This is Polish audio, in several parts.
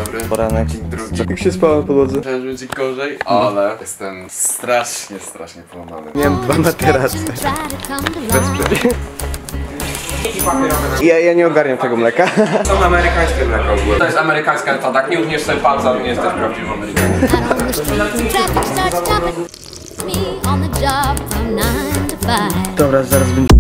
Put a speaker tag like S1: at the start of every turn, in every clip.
S1: dobry.
S2: Poranek.
S1: Dzień drugi.
S2: Jak się spało na podłodze?
S1: Myślałem, że będzie gorzej, ale jestem strasznie połamany.
S2: Miałem 2 materace. Ja nie ogarniam tego mleka.
S1: To amerykańskie mleko ogólnie. To jest amerykańska, to tak nie uwierz sobie palca, nie jesteś prawdziwym Amerykaninem.
S2: Dobra, zaraz będzie.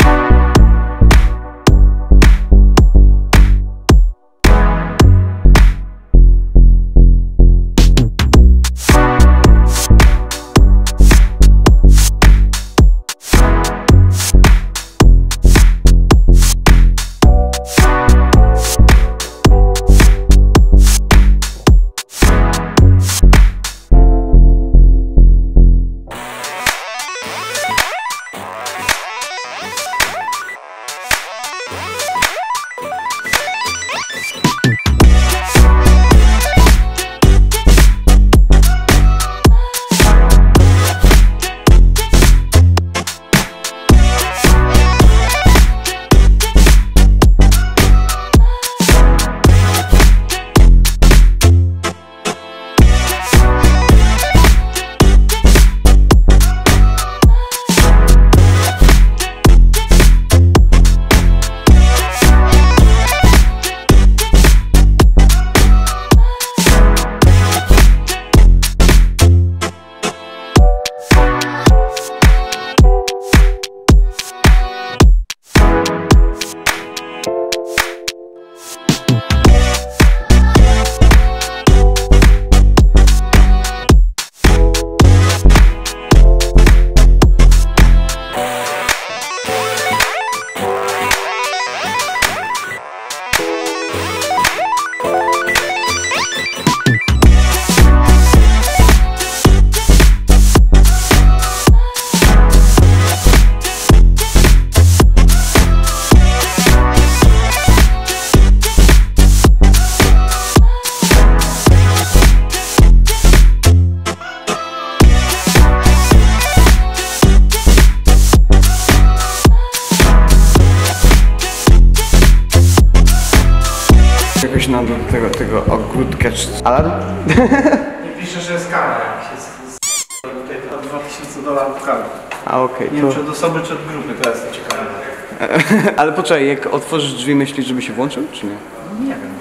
S2: Jakoś nam do tego ogródka czy... Alarm?
S3: Nie pisze, że jest kara jakaś, jest od $2000 kara.
S2: A okej,
S3: Nie wiem, czy od osoby, czy od grupy, to jest ciekawe.
S2: Ale poczekaj, jak otworzysz drzwi, myślisz, żeby się włączył, czy nie?
S3: Nie wiem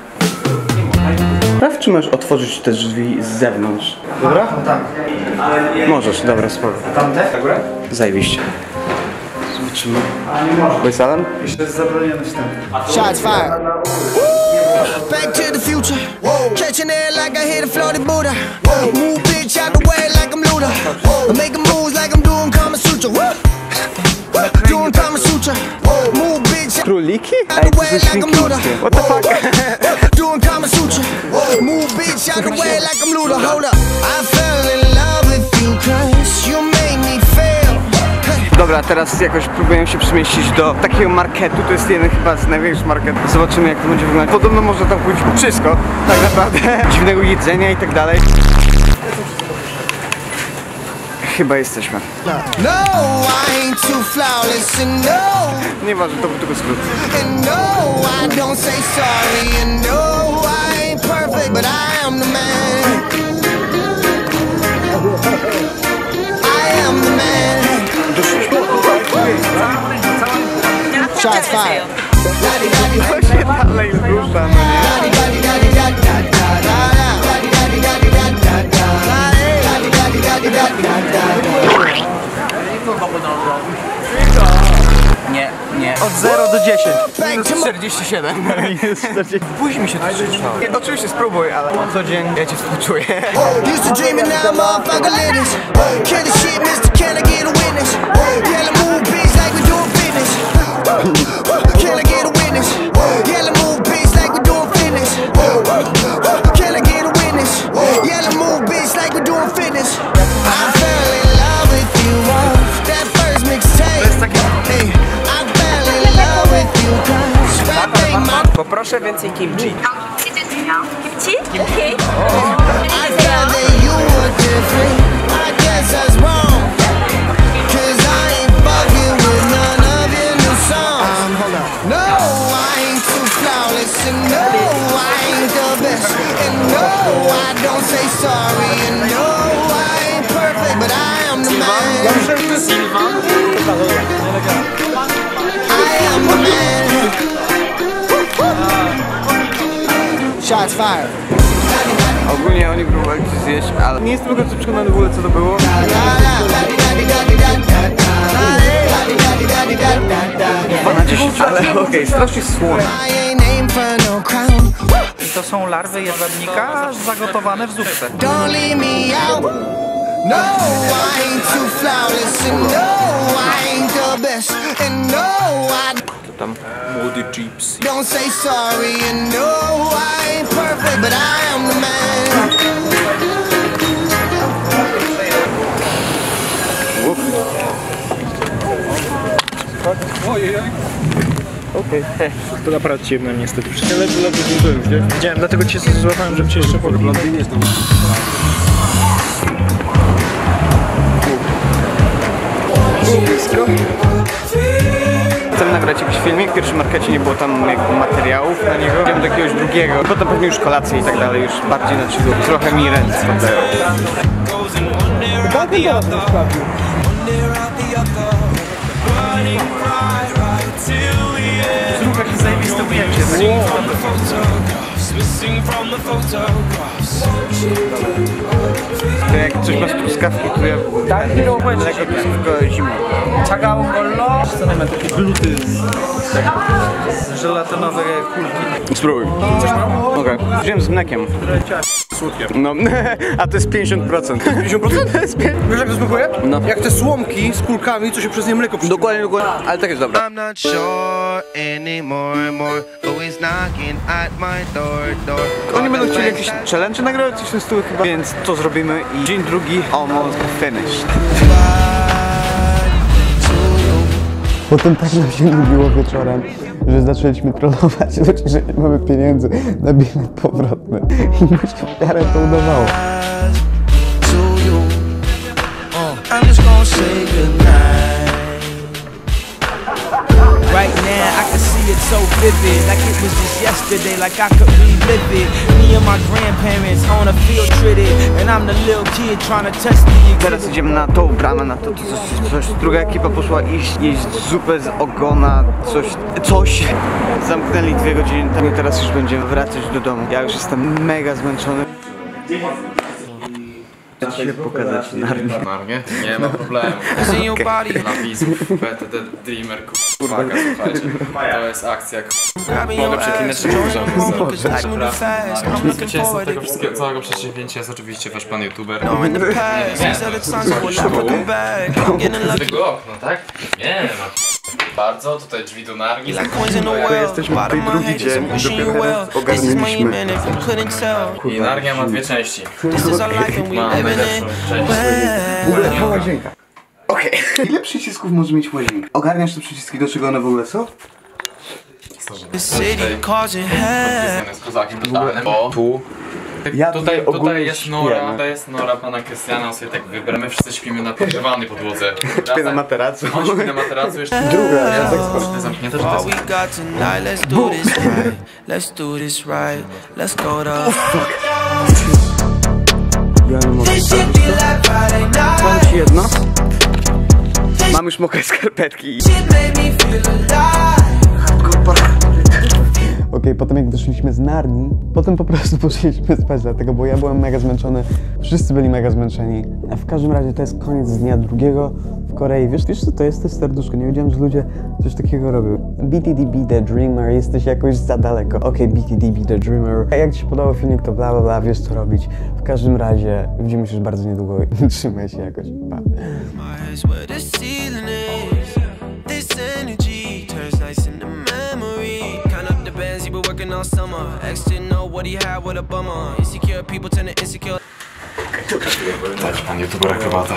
S3: właśnie.
S2: Sprawdź, czy możesz otworzyć te drzwi z zewnątrz. Dobra?
S3: No tak.
S2: Możesz, dobra, spoko.
S3: Tamte? Na górę?
S2: Zajebiście. Zobaczymy.
S3: A nie można.
S2: Bo jest alarm?
S3: Jeszcze jest zabroniony wstęp.
S4: Shots fired. Back to the future. Catching air like I hit a floated Buddha. Move bitch out the way like I'm Luda. I'm making moves like I'm doing Kama Sutra. Doing Kama Sutra. Move bitch out
S2: Króliki?
S4: the
S2: Ej, to
S4: way
S2: są
S4: like
S2: świnki
S4: I'm Luda.
S2: morskie. What the fuck?
S4: Doing Kama Sutra. Move bitch out the way like I'm Luda. Hold up. I fell in love with you 'cause you made me feel.
S2: Dobra, teraz jakoś próbuję się przemieścić do takiego marketu. To jest jeden chyba z największych marketów. Zobaczymy, jak to będzie wyglądać. Podobno można tam kupić wszystko, tak naprawdę. Dziwnego jedzenia i tak dalej. Chyba jesteśmy.
S4: No, I ain't too flawless and no.
S2: Nieważne, to był tylko skrót.
S4: And no, I don't say sorry. And no, I ain't perfect, but I am the man. I am the man. Shots fired.
S2: To się dalej rusza, no nie?
S1: Nie, nie.
S2: Od 0 do 10.
S4: Back to my
S1: 47.
S2: Później mi się to przeczytało. Oczywiście spróbuj, ale na co dzień ja cię współczuję.
S4: used to dream and now I'm motherfucker lit. Kill the shit, mister, can I get a witness? Yellow move, bitch, like we doing fitness. Can I get a witness? Yellow move, bitch, like we doing fitness. Can I get a witness? Yellow move, bitch, like we doing fitness. I fell in love with you off that first mixtape. Hey, I fell in love with you 'cause rap ain't my.
S1: Poproszę więcej kimchi.
S5: 김치? 오케이.
S4: I thought that you were different. I guess that's wrong. 'Cause I ain't fucking with none of your new songs. Hold up. No, I ain't too flawless, and no, I ain't the best. am the man. Shots fired.
S2: Ogólnie oni próbowali coś zjeść, ale nie jestem do końca przekonany w ogóle co to było. Na 10, ale okej, strasznie słone.
S3: To są larwy jedwabnika zagotowane w zupce.
S4: Don't leave me out. No, I ain't too flawless, and no, I ain't the best, and no, I
S2: Tam młody gypsy.
S4: don't say sorry, and no, I ain't perfect, but I am the man.
S2: Okej.
S3: To naprawdę ciemno niestety. Ale byłem już, nie? Widziałem, dlatego cię złapałem, żeby cię jeszcze powiem.
S2: Chcemy nagrać jakiś filmik, w pierwszym markecie nie było tam jakby materiałów na niego. Idziemy do jakiegoś drugiego, potem pewnie już kolacje i tak dalej, już bardziej na chillu. Trochę mi ręce spadają.
S3: Zrób jakieś zajebiste ujęcie.
S2: To jak coś masz truskawki, to ja
S3: Tak,
S2: lekko truskawko zimno.
S3: Czagał gollo. Co mamy takie gluty z żelatynowe kulki.
S2: Spróbuj.
S3: Coś mam?
S2: Okej. Wziąłem z mlekiem.
S3: Słodkie.
S2: No, a to jest 50%.
S3: 50%?
S2: To jest
S3: Wiesz jak to smakuje?
S2: No.
S3: Jak te słomki z kulkami, co się przez nie mleko przyczynia.
S2: Dokładnie, ale tak jest dobre.
S6: I'm not sure anymore, always knocking at my door.
S2: Oni będą chcieli jakieś challenge nagrać, coś w tym stylu chyba, więc to zrobimy i dzień drugi almost finished.
S7: Potem tak nam się nudziło wieczorem, że zaczęliśmy trollować ludzi, że nie mamy pieniędzy na bilet powrotny. I mi się w miarę to udawało.
S6: I'm just gonna say goodnight.
S8: Right now, I can see it so vivid, like it was just yesterday, like I could relive it. Me and my grandparents on a field trip, and I'm the little kid trying to test the exhibit.
S2: Teraz idziemy na tą bramę, na to coś. Druga ekipa poszła jeść zupę z ogona, coś. Zamknęli 2 godziny tam i teraz już będziemy wracać do domu. Ja już jestem mega zmęczony. Chcę się pokazać
S1: Narnie? Nie ma problemu. Dla widzów BTD Dreamer Uwaga, słuchajcie. To jest akcja Mogę przeklinać czy zwycięzcą tego wszystkiego, całego przedsięwzięcia jest oczywiście wasz pan youtuber. Zwykłe okno, tak? Nie ma. Bardzo, tutaj drzwi do Narni.
S2: Jesteśmy tutaj drugi dzień, dopiero teraz ogarnęliśmy.
S1: I Narnia ma 2 części. Ma najlepszą część.
S2: Okej. Ile przycisków może mieć łazienka? Ogarniasz te przyciski, do czego one w ogóle są?
S1: Z kozakiem totalnym, bo tu tutaj jest nora pana Krystiana, on sobie tak wybrał. My wszyscy śpimy na podgrzewanej podłodze.
S2: Śpię na materacu.
S1: On śpi na materacu jeszcze.
S2: Druga,
S1: ja tak spokojnie zamknięte, że to jest...
S2: Ja nie mogę. Powiem ci jedno. Mam już mokre skarpetki.
S7: Okej, potem jak wyszliśmy z Narni, potem po prostu poszliśmy spać dlatego, bo ja byłem mega zmęczony, wszyscy byli mega zmęczeni. A w każdym razie to jest koniec dnia drugiego w Korei. Wiesz co to jest? To jest serduszko, nie wiedziałem, że ludzie coś takiego robią. BTDB The Dreamer, jesteś jakoś za daleko. Okej, BTDB The Dreamer. A jak ci się podobał filmik, to bla bla bla, wiesz co robić. W każdym razie widzimy się już bardzo niedługo i trzymaj się jakoś, pa.
S8: All summer, ex didn't know what he had with a bummer. Insecure people turn to insecure.
S1: Pan youtuber akrobata.